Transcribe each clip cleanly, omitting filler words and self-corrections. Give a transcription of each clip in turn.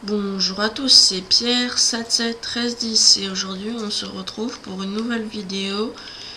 Bonjour à tous, c'est Pierre 771310 et aujourd'hui on se retrouve pour une nouvelle vidéo.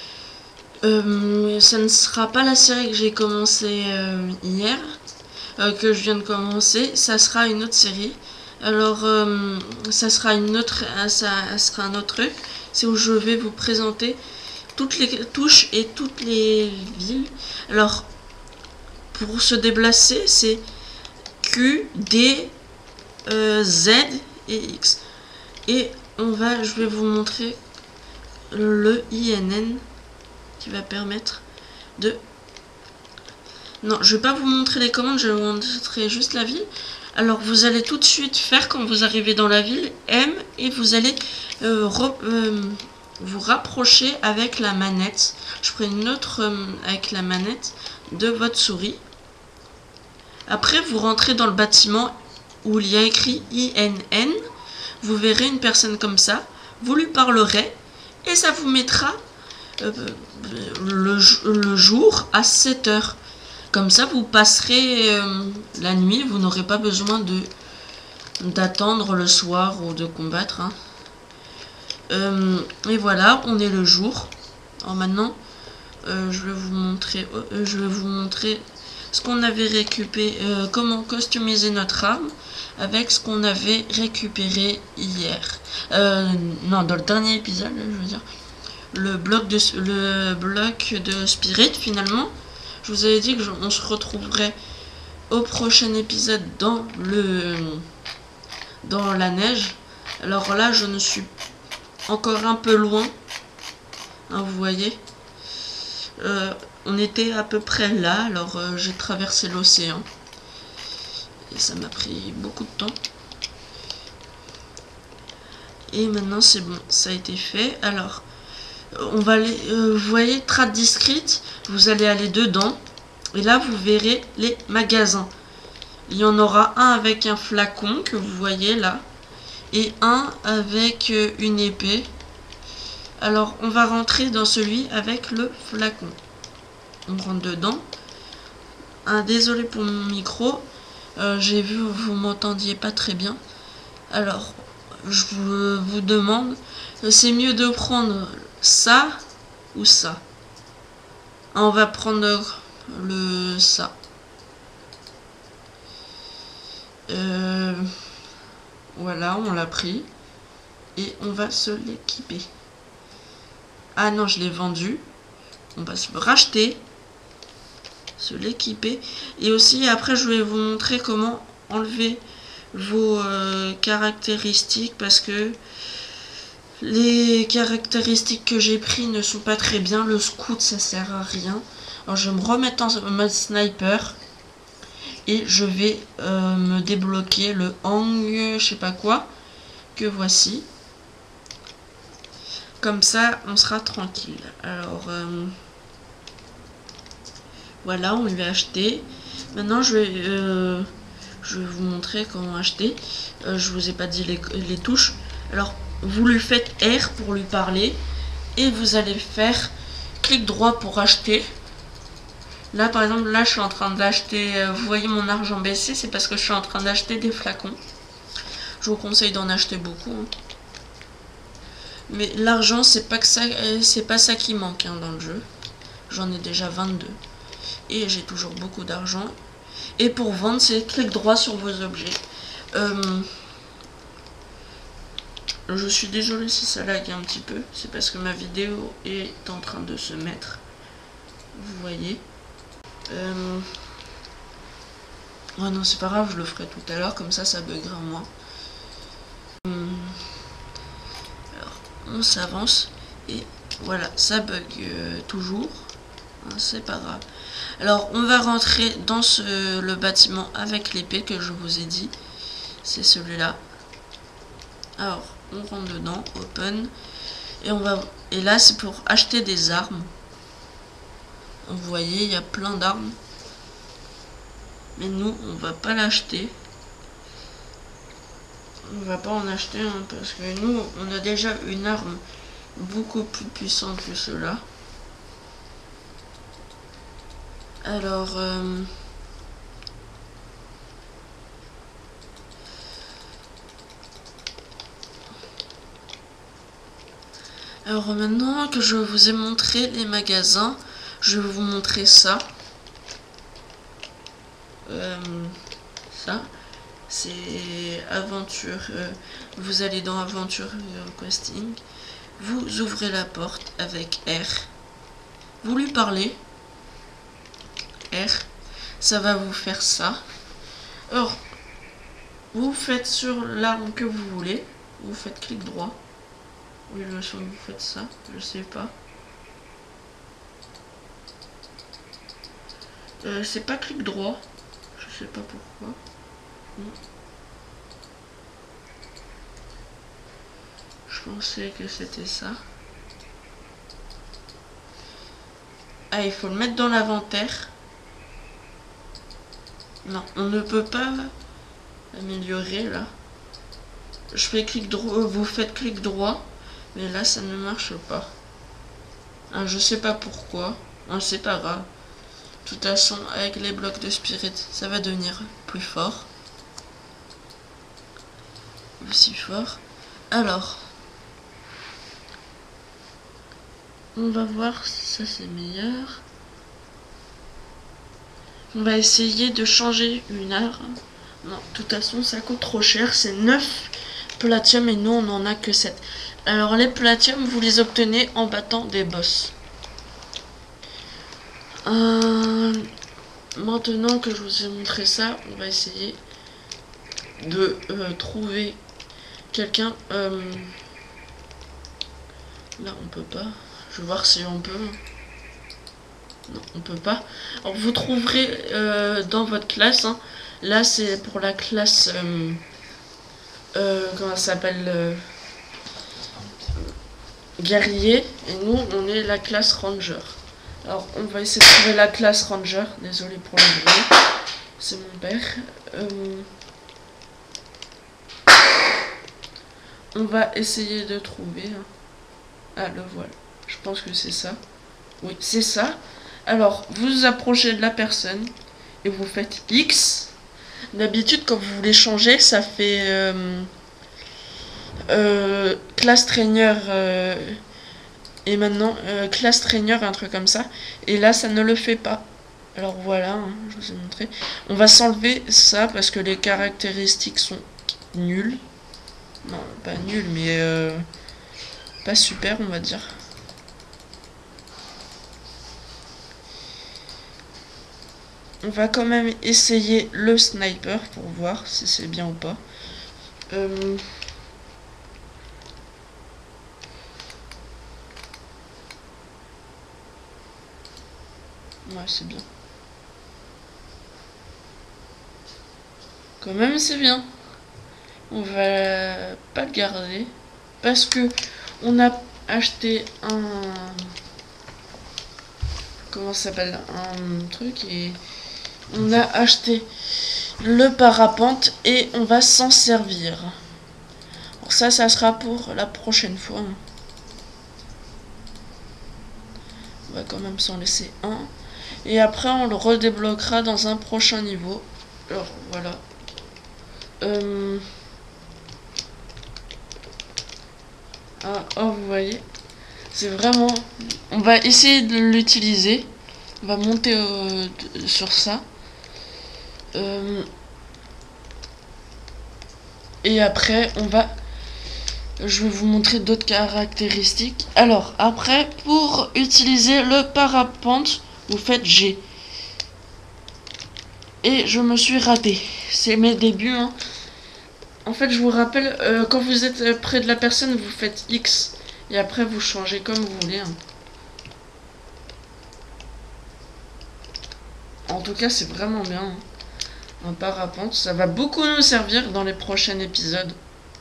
Ça ne sera pas la série que j'ai commencé hier, que je viens de commencer, ça sera une autre série. Alors ça sera ça sera un autre truc, c'est où je vais vous présenter toutes les touches et toutes les villes. Alors pour se déplacer, c'est Q, D, Z et X. Et je vais vous montrer le INN qui va permettre de... Non, je vais pas vous montrer les commandes, je vais vous montrer juste la ville. Alors vous allez tout de suite faire quand vous arrivez dans la ville M et vous allez vous rapprocher avec la manette. Je ferai une autre avec la manette de votre souris. Après vous rentrez dans le bâtiment où il y a écrit INN, vous verrez une personne comme ça, vous lui parlerez et ça vous mettra le jour à 7 heures. Comme ça vous passerez la nuit, vous n'aurez pas besoin d'attendre le soir ou de combattre. Et voilà, on est le jour. Alors maintenant, je vais vous montrer ce qu'on avait récupéré, comment customiser notre arme avec ce qu'on avait récupéré hier. Non, dans le dernier épisode, je veux dire. Le bloc de Spirit, finalement. Je vous avais dit que on se retrouverait au prochain épisode dans la neige. Alors là, je ne suis encore un peu loin. Hein, vous voyez. On était à peu près là, alors j'ai traversé l'océan. Et ça m'a pris beaucoup de temps. Et maintenant c'est bon, ça a été fait. Alors, on va aller, vous voyez, trade discrete, vous allez aller dedans. Et là, vous verrez les magasins. Il y en aura un avec un flacon, que vous voyez là. Et un avec une épée. Alors, on va rentrer dans celui avec le flacon. On rentre dedans. Désolé pour mon micro. J'ai vu vous m'entendiez pas très bien. Alors, je vous demande, c'est mieux de prendre ça ou ça. On va prendre ça. Voilà, on l'a pris. Et on va se l'équiper. Ah non, je l'ai vendu. On va se le racheter. Se l'équiper. Et aussi, après, je vais vous montrer comment enlever vos caractéristiques. Parce que les caractéristiques que j'ai pris ne sont pas très bien. Le scout, ça sert à rien. Alors, je vais me remettre en mode sniper. Et je vais me débloquer le hang, je sais pas quoi. Que voici. Comme ça, on sera tranquille. Alors, voilà, on lui a acheté. Maintenant, je vais vous montrer comment acheter. Je vous ai pas dit les touches. Alors, vous lui faites R pour lui parler. Et vous allez faire clic droit pour acheter. Là, par exemple, là, je suis en train d'acheter... vous voyez mon argent baisser, c'est parce que je suis en train d'acheter des flacons. Je vous conseille d'en acheter beaucoup. Hein. Mais l'argent, c'est pas ça qui manque hein, dans le jeu. J'en ai déjà 22. Et j'ai toujours beaucoup d'argent. Et pour vendre, c'est clic droit sur vos objets. Je suis désolé si ça lag un petit peu. C'est parce que ma vidéo est en train de se mettre. Vous voyez. Oh non, c'est pas grave, je le ferai tout à l'heure. Comme ça buggera moins. Alors, on s'avance. Et voilà, ça bug toujours. C'est pas grave. Alors on va rentrer dans le bâtiment avec l'épée que je vous ai dit. C'est celui-là. Alors on rentre dedans, open. Et là c'est pour acheter des armes. Vous voyez, il y a plein d'armes. Mais nous, on va pas l'acheter. On va pas en acheter hein, parce que nous, on a déjà une arme beaucoup plus puissante que cela. Alors, Alors maintenant que je vous ai montré les magasins, je vais vous montrer ça. Ça, c'est aventure. Vous allez dans aventure questing. Vous ouvrez la porte avec R. Vous lui parlez. R. Ça va vous faire ça. Alors, vous faites sur l'arme que vous voulez. Vous faites clic droit. Oui, je sens que vous faites ça. Je sais pas. C'est pas clic droit. Je sais pas pourquoi. Non. Je pensais que c'était ça. Ah, il faut le mettre dans l'inventaire. Non, on ne peut pas améliorer là. Je fais clic droit, vous faites clic droit, mais là ça ne marche pas. Ah, je sais pas pourquoi. Ah, c'est pas grave. De toute façon, avec les blocs de spirit, ça va devenir plus fort. Aussi fort. Alors, on va voir si ça c'est meilleur. On va essayer de changer une arme. Non, de toute façon, ça coûte trop cher. C'est 9 Platium et nous, on n'en a que 7. Alors, les Platium, vous les obtenez en battant des boss. Maintenant que je vous ai montré ça, on va essayer de trouver quelqu'un. Là, on peut pas. Je vais voir si on peut. Non, on peut pas. Alors, vous trouverez dans votre classe. Hein, là, c'est pour la classe. Comment ça s'appelle, guerrier. Et nous, on est la classe ranger. Alors, on va essayer de trouver la classe ranger. Désolé pour le bruit. C'est mon père. On va essayer de trouver. Hein. Ah, le voilà. Je pense que c'est ça. Oui, c'est ça. Alors, vous vous approchez de la personne et vous faites X. D'habitude, quand vous voulez changer, ça fait classe trainer et maintenant classe trainer, un truc comme ça. Et là, ça ne le fait pas. Alors voilà, hein, je vous ai montré. On va s'enlever ça parce que les caractéristiques sont nulles. Non, pas nulles, mais pas super, on va dire. On va quand même essayer le sniper pour voir si c'est bien ou pas. Ouais, c'est bien. Quand même, c'est bien. On va pas le garder parce que on a acheté un, comment ça s'appelle, un truc, et on a acheté le parapente et on va s'en servir. Alors ça sera pour la prochaine fois. On va quand même s'en laisser un. Et après on le redébloquera dans un prochain niveau. Alors voilà. Vous voyez, c'est vraiment. On va essayer de l'utiliser. On va monter sur ça. Et après, je vais vous montrer d'autres caractéristiques. Alors, après, pour utiliser le parapente, vous faites G. Et je me suis raté. C'est mes débuts. Hein. En fait, je vous rappelle, quand vous êtes près de la personne, vous faites X. Et après, vous changez comme vous voulez. Hein. En tout cas, c'est vraiment bien. Hein. Un parapente, ça va beaucoup nous servir dans les prochains épisodes.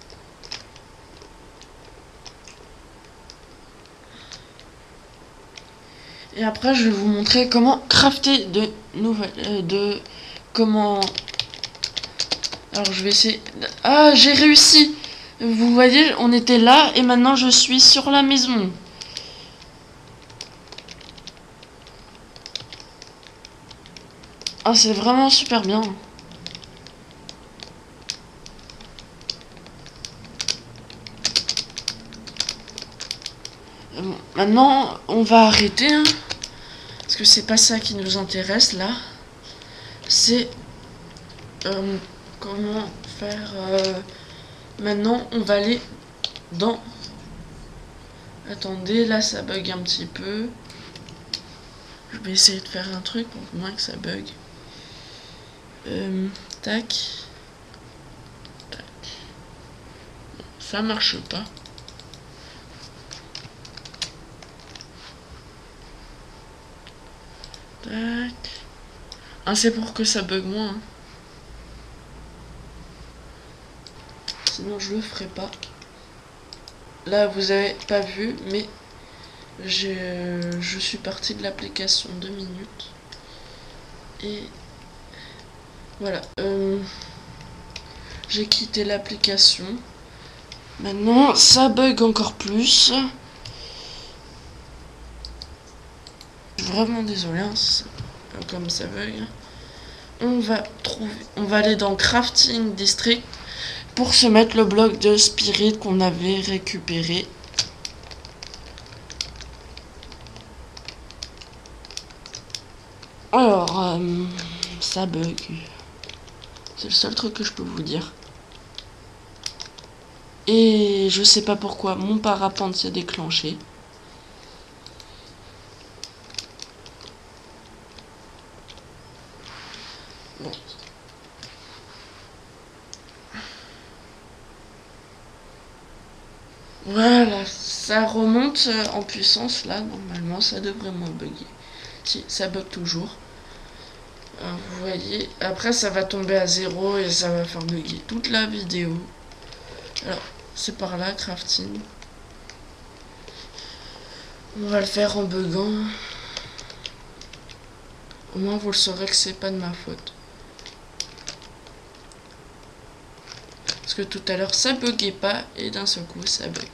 Et après, je vais vous montrer comment crafter de nouvelles... comment... Alors, je vais essayer... Ah, j'ai réussi! Vous voyez, on était là, et maintenant je suis sur la maison. Ah, c'est vraiment super bien. Maintenant, on va arrêter, hein, parce que c'est pas ça qui nous intéresse là. C'est comment faire. Maintenant, on va aller dans. Attendez, là ça bug un petit peu. Je vais essayer de faire un truc pour moins que ça bug. Tac. Tac. Ça marche pas. Tac. Ah, c'est pour que ça bug moins. Hein. Sinon, je le ferai pas. Là, vous avez pas vu, mais je suis parti de l'application 2 minutes. Et voilà. J'ai quitté l'application. Maintenant, ça bug encore plus. Je suis vraiment désolé, hein, comme ça bug. On va aller dans Crafting District pour se mettre le bloc de Spirit qu'on avait récupéré. Alors, ça bug. C'est le seul truc que je peux vous dire. Et je sais pas pourquoi mon parapente s'est déclenché. Bon. Voilà, ça remonte en puissance là. Normalement, ça devrait moins bugger. Si, ça bug toujours. Vous voyez, après ça va tomber à 0 et ça va faire bugger toute la vidéo. Alors, c'est par là, crafting. On va le faire en buguant. Au moins vous le saurez que c'est pas de ma faute. Parce que tout à l'heure ça buguait pas et d'un seul coup ça bug.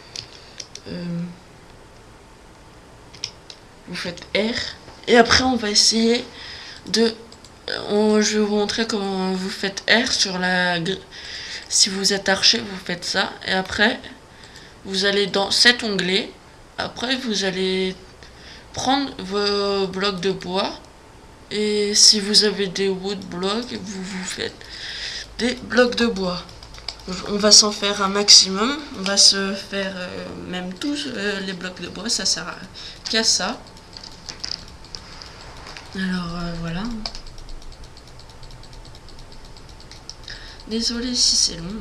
Vous faites R et après on va essayer de... je vais vous montrer comment vous faites R sur la... Si vous êtes archer, vous faites ça. Et après, vous allez dans cet onglet. Après, vous allez prendre vos blocs de bois. Et si vous avez des wood blocks, vous faites des blocs de bois. On va s'en faire un maximum. On va se faire même tous les blocs de bois. Ça sert qu'à ça. Alors, voilà. Désolé si c'est long.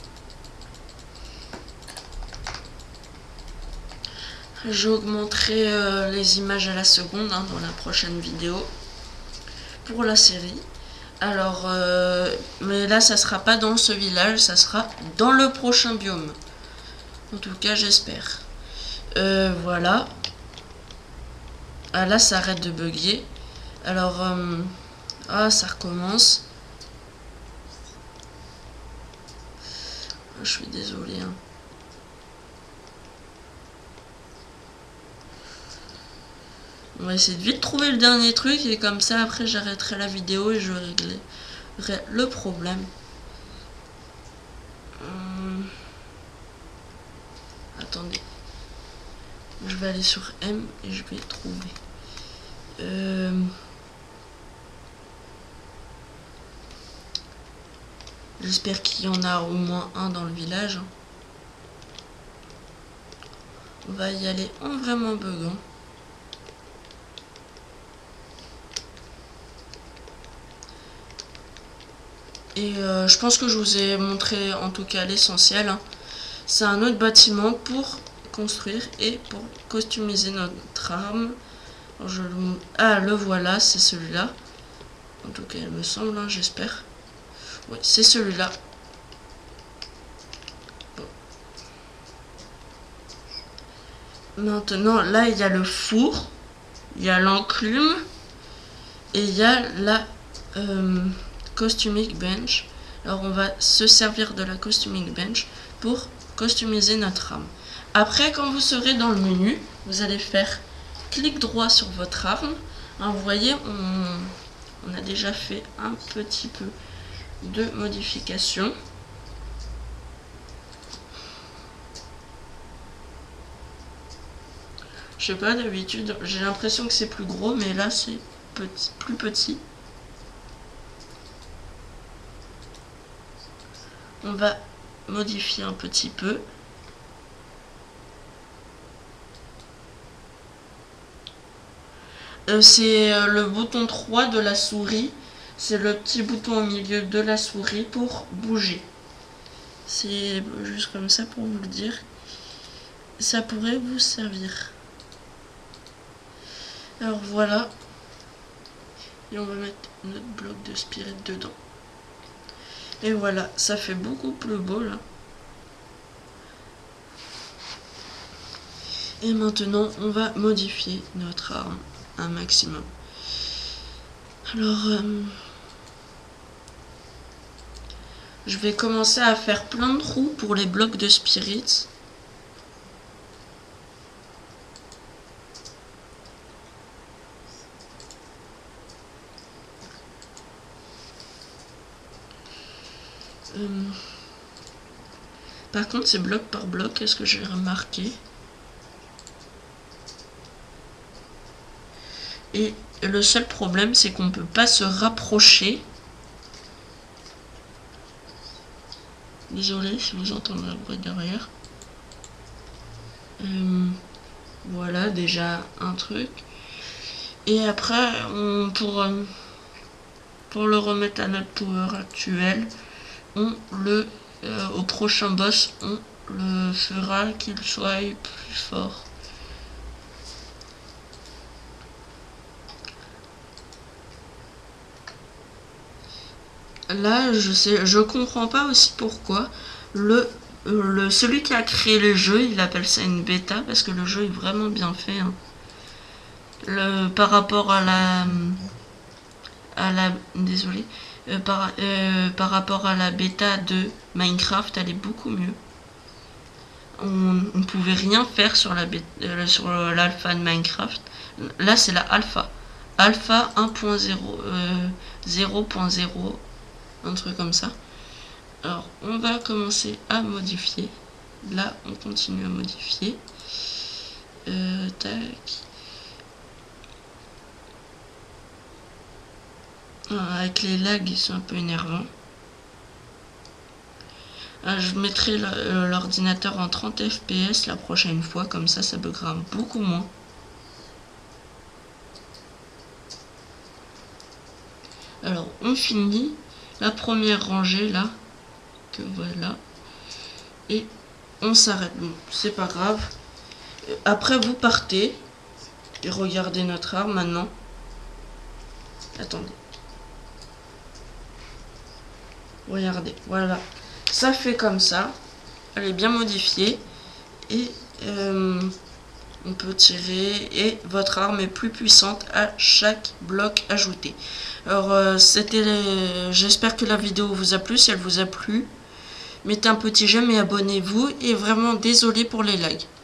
J'augmenterai les images à la seconde hein, dans la prochaine vidéo pour la série. Alors, mais là ça sera pas dans ce village, ça sera dans le prochain biome. En tout cas, j'espère. Voilà. Ah là, ça arrête de bugger. Alors, ça recommence. Je suis désolé. Hein. On va essayer de vite trouver le dernier truc et comme ça après j'arrêterai la vidéo et je réglerai le problème. Attendez. Je vais aller sur M et je vais trouver. J'espère qu'il y en a au moins un dans le village. On va y aller en vraiment buguant. Et je pense que je vous ai montré en tout cas l'essentiel. Hein. C'est un autre bâtiment pour construire et pour customiser notre arme. Le voilà, c'est celui-là. En tout cas, il me semble, hein, j'espère. Oui, c'est celui-là. Bon. Maintenant, là, il y a le four, il y a l'enclume et il y a la costumic bench. Alors, on va se servir de la costumic bench pour customiser notre arme. Après, quand vous serez dans le menu, vous allez faire clic droit sur votre arme. Hein, vous voyez, on a déjà fait un petit peu de modifications. sais pas, d'habitude, j'ai l'impression que c'est plus gros, mais là, c'est plus petit. On va modifier un petit peu. C'est le bouton 3 de la souris. C'est le petit bouton au milieu de la souris pour bouger. C'est juste comme ça pour vous le dire. Ça pourrait vous servir. Alors voilà. Et on va mettre notre bloc de spirit dedans. Et voilà, ça fait beaucoup plus beau là. Et maintenant, on va modifier notre arme un maximum. Alors, je vais commencer à faire plein de trous pour les blocs de spirit. Par contre, c'est bloc par bloc, est-ce que j'ai remarqué? Et le seul problème, c'est qu'on ne peut pas se rapprocher. Désolé si vous entendez le bruit derrière. Voilà, déjà un truc. Et après, pour le remettre à notre power actuel, au prochain boss, on le fera qu'il soit plus fort. Là, je comprends pas aussi pourquoi celui qui a créé le jeu, il appelle ça une bêta parce que le jeu est vraiment bien fait. Hein. Par rapport à la désolé, par rapport à la bêta de Minecraft, elle est beaucoup mieux. On pouvait rien faire sur l'alpha de Minecraft. Là, c'est la alpha. Alpha 1.0, 0.0, un truc comme ça. Alors, on va commencer à modifier. Là, on continue à modifier. Tac. Avec les lags, ils sont un peu énervants. Je mettrai l'ordinateur en 30 fps la prochaine fois, comme ça buggera beaucoup moins. Alors, on finit la première rangée là, que voilà, et on s'arrête. Bon, c'est pas grave. Après, vous partez et regardez notre arme maintenant. Attendez. Regardez, voilà. Ça fait comme ça. Elle est bien modifiée. Et on peut tirer. Et votre arme est plus puissante à chaque bloc ajouté. Alors, j'espère que la vidéo vous a plu. Si elle vous a plu, mettez un petit j'aime et abonnez-vous. Et vraiment désolé pour les lags.